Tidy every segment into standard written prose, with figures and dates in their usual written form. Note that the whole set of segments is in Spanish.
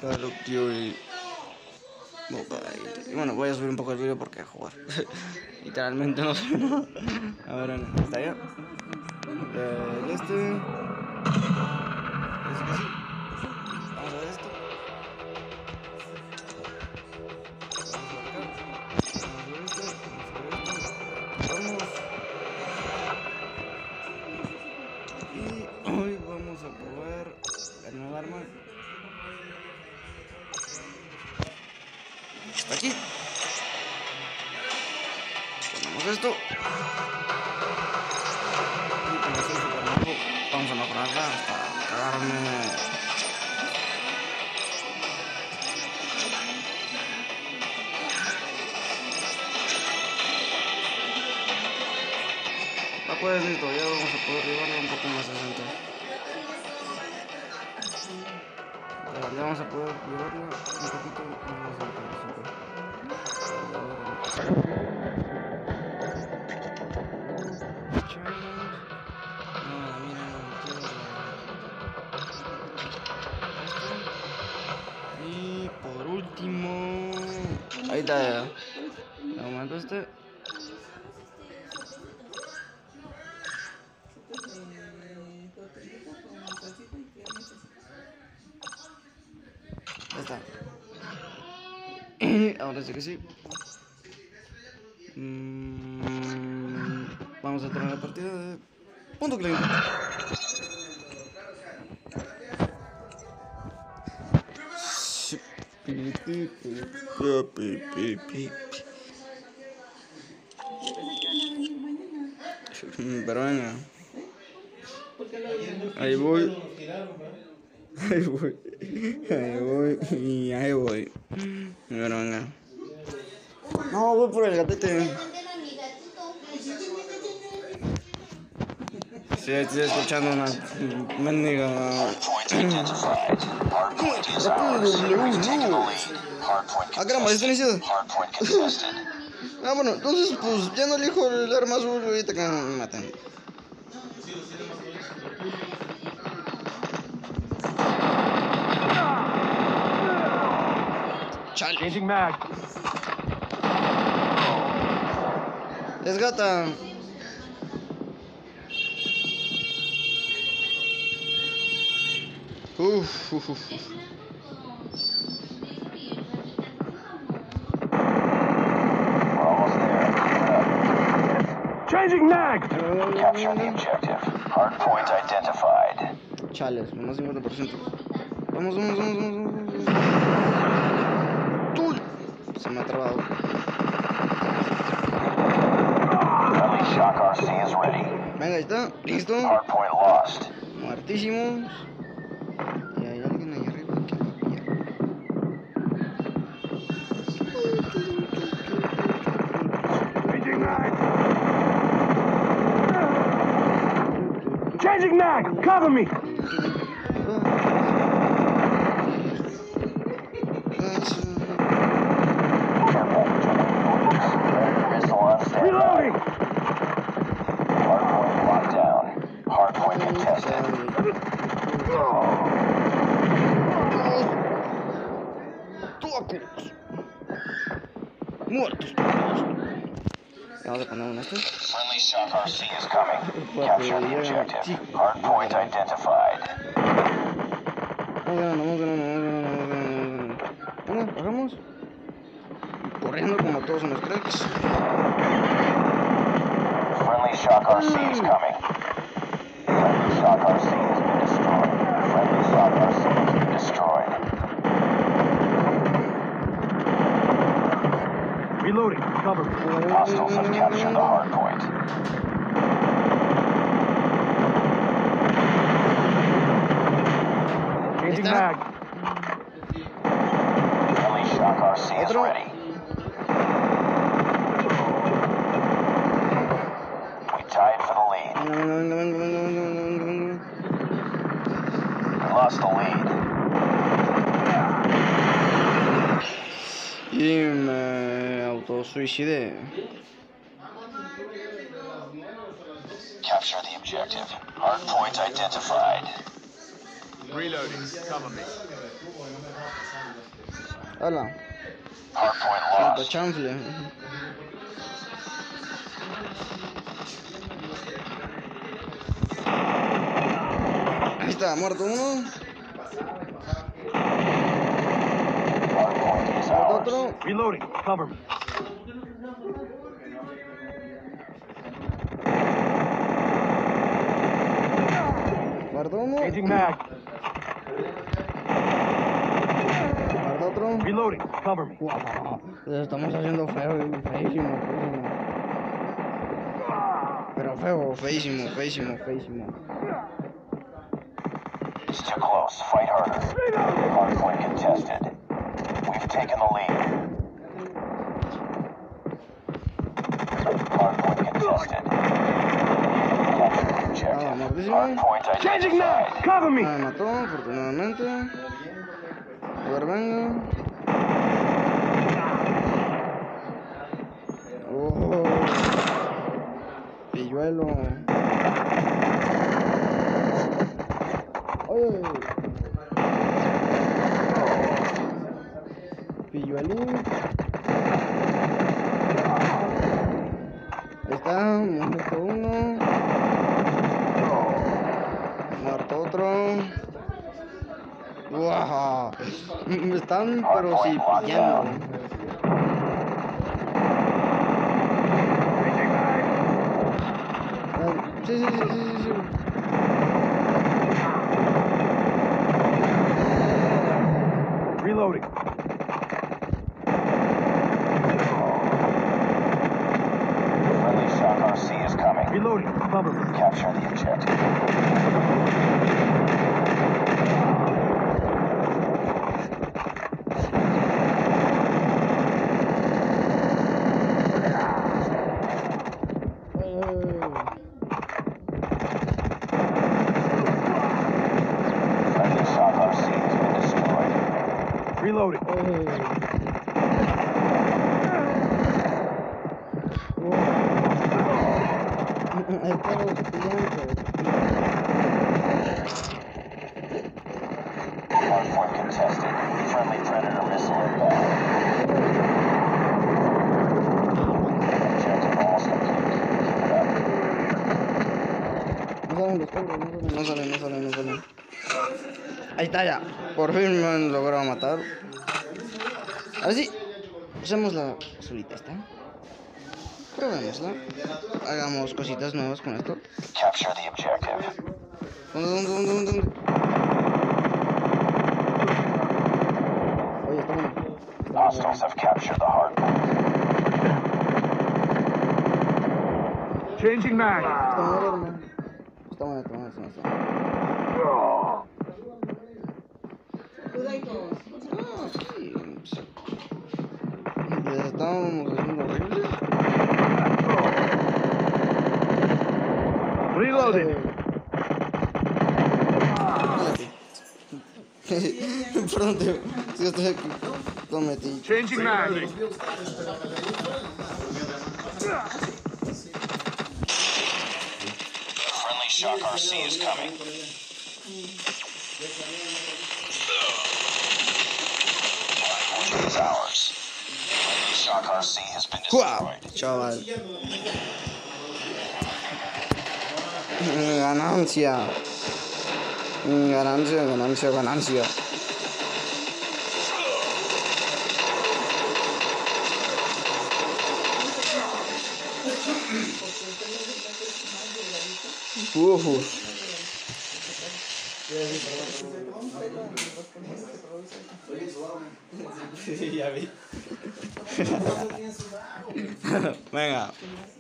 Call of Duty Mobile. Y bueno, voy a subir un poco el vídeo porque a jugar. Literalmente no sé nada. A ver, ¿está ya? Este. Es que sí. Vamos a ver esto. Vamos a ver acá. Vamos a ver esto. Vamos a ver esto. Vamos. Y hoy vamos a probar el nuevo arma. Está aquí. Ponemos esto. Y con esto super nuevo vamos a mejorarla hasta cagarme. Pues listo, ya vamos a poder llevarlo un poco más decente. Ya vamos a poder llevarlo un poquito más decente. Y por último, ahí está. De momento este. Ya está. Ahora sí que sí. Vamos a tener la partida de punto claim. Pero venga. Ahí voy. Ahí voy. Ahí voy. Y ahí voy. Pero venga. No, voy por el gatete. Sí, estoy escuchando una mendiga. Ah, caramba, ¿está iniciado? Ah, bueno, entonces pues ya no elijo el arma azul ahorita que me matan. Chale. Changing mag. Es gata. Uf. Changing mag. Capture the objective. Hard point identified. Chales, menos 50%. Vamos. ¡Uy! Se me ha trabado. Friendly Shock RC is ready. Venga, ahí está. Listo. Hard point lost. Muertísimos. Y hay alguien ahí arriba que va a pillar. Changing mag. Changing mag. Cover me. Reloading. Hard point locked down. Hard point contested. ¡Tocos! Muertos todos. Vamos a poner un este. Friendly Shock RC is coming. Capture the objective. Hard point identified. Vamos ganando. Bueno, bajamos. Corriendo como todos unos cracks. Friendly Shock RC is coming. Friendly Shock RC has been destroyed. Friendly Shock RC has been destroyed. Reloading. Cover. Hostiles have captured the hard point. Changing mag. Friendly Shock RC is Otro. ready. We tied for the lead. Venga. We lost the lead. Y me autosuicidé. Capture the objective. Hard point identified. Reloading. Cover me. Hola. Hardpoint Santo lost. chanfle. Ahí está, muerto uno. Hardpoint is Muerto ours. otro. Reloading. Cover me. Muerto uno. Changing mag. Muerto otro. Reloading. Cover me. Wow, les estamos haciendo feo, feísimo, feísimo. Pero feo, feísimo, feísimo, feísimo. It's too close. Fight harder. Hardpoint contested. We've taken the lead. Hardpoint contested. Capture the objective. muertísimo. Hardpoint Changing mag. identified. Cover me. Me mató, afortunadamente. A ver, venga. Oh, pilluelo. Oye. Pilluelín. Ahí está, muerto uno. Muerto otro. ¡Wow! Me están, pero sí, pillando. Sí, sí, sí, sí, sí. Reloading. Friendly Shock RC is coming. Reloading. Cover me. Capture the objective. Friendly Shock RC has been destroyed. Reloading. Hardpoint contested. Friendly Predator missile inbound. Objective almost complete. Keep it up. No salen, no salen, no salen. Ahí está ya. Por fin me han logrado matar. A ver si usemos la azulita esta. Probémosla. Hagamos cositas nuevas con esto. Capture the objective. ¿Dónde? Oye, está bueno. Hostiles have captured the hardpoint. Changing mag. Está bueno, hermano. Está bueno. Sí, les estábamos haciendo horrible. Reloading. Perdón, tío. Sí, estoy aquí. Lo metí. Changing mag. Friendly Shock RC is coming. Hardpoint is ours. Friendly Shock RC has been ¡Guau! destroyed. Chaval. Ganancia. Ganancia. Ya vi. Venga.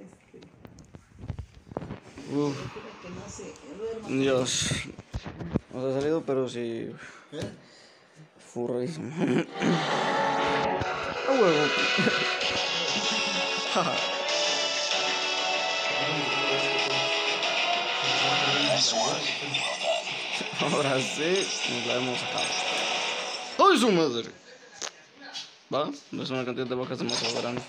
Dios. Nos ha salido, pero sí. Furrísimo. ¡A huevo! Nice work. Well done. Ahora sí, nos la hemos sacado. ¡Ay, su madre! ¿Va? Es una cantidad de bajas demasiado grande.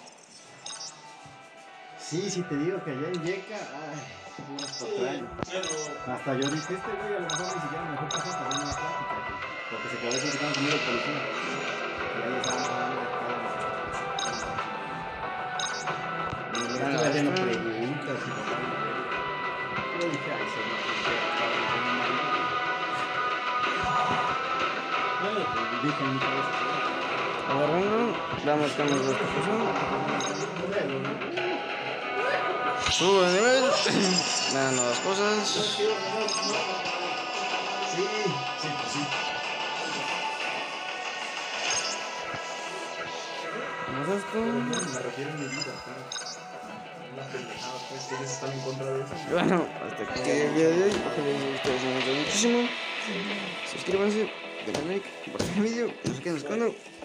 Sí, te digo que allá en Yeca, ay, unos patraños. Hasta yo dije, güey, a lo mejor ni siquiera mejor pasó para una plática, porque se quedó platicando conmigo el policía. ahí estaban jugando acá. Y le Bueno, estuve haciendo está- preguntas y tal. Yo dije, ay, se me estaba diciendo mal. Y dije en mi cabeza, Agarrando, veamos qué nos gusta pasar. Subo de nivel, me dan nuevas cosas. sí. Vamos a esto. Me refiero a mi vida, claro. Una pendejada, pues, que ellos están en contra de eso. Y bueno, hasta aquí el video de hoy. Ojalá les haya gustado muchísimo. Suscríbanse, denle like, compartan el video. Nos quedamos con